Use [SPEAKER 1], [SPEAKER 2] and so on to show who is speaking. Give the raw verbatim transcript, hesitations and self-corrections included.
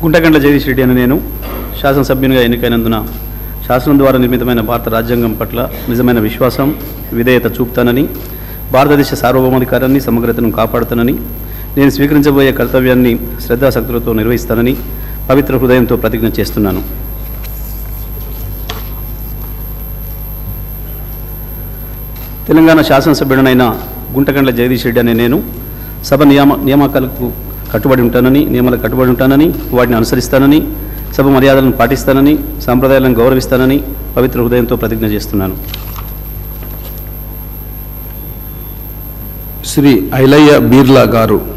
[SPEAKER 1] గుంటగండ్ల జగదీష్ రెడ్డి అని నేను శాసనసభ్యునిగా ఎన్నికైనందున శాసనం ద్వారా నిర్మితమైన భారత రాజ్యాంగం పట్ల నిజమైన విశ్వాసం విధేయత చూపుతానని, భారతదేశ సార్వభౌమాధికారాన్ని సమగ్రతను కాపాడుతానని, నేను స్వీకరించబోయే కర్తవ్యాన్ని శ్రద్ధాశక్తులతో నిర్వహిస్తానని పవిత్ర హృదయంతో ప్రతిజ్ఞ చేస్తున్నాను. తెలంగాణ శాసనసభ్యుడనైన గుంటగండ్ల జగదీష్ రెడ్డి అనే నేను సభ నియామ నియామకాలకు కట్టుబడి ఉంటానని నియమాలకు కట్టుబడి ఉంటానని వాటిని అనుసరిస్తానని, సభ మర్యాదలను పాటిస్తానని, సాంప్రదాయాలను గౌరవిస్తానని పవిత్ర హృదయంతో ప్రతిజ్ఞ చేస్తున్నాను.
[SPEAKER 2] శ్రీ ఐలయ్య బీర్లా గారు.